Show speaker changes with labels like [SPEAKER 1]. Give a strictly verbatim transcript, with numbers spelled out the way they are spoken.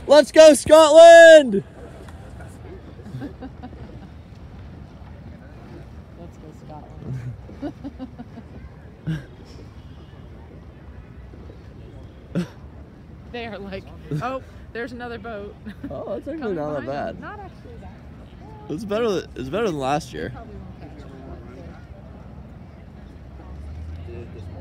[SPEAKER 1] Let's go, Scotland!
[SPEAKER 2] Let's go, Scotland. They are like, oh, there's another boat.
[SPEAKER 1] Oh, that's actually not that bad.
[SPEAKER 2] Not actually that bad.
[SPEAKER 1] It's better. It's better than last year.
[SPEAKER 2] Probably won't catch it.